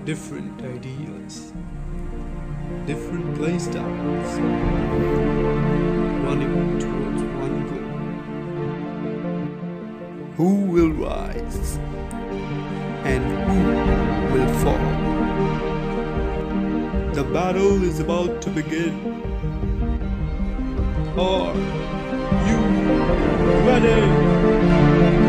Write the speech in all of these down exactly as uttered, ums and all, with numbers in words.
different ideas, different playstyles, running towards one goal. Who will rise and who will fall? The battle is about to begin. Are you ready?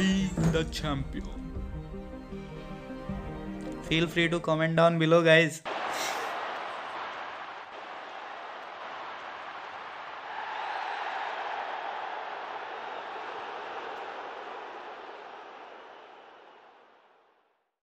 Champion. Feel free to comment down below, guys.